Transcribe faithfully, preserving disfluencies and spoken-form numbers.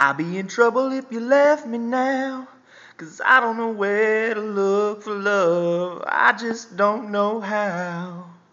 I'll be in trouble if you left me now, 'cause I don't know where to look for love, I just don't know how.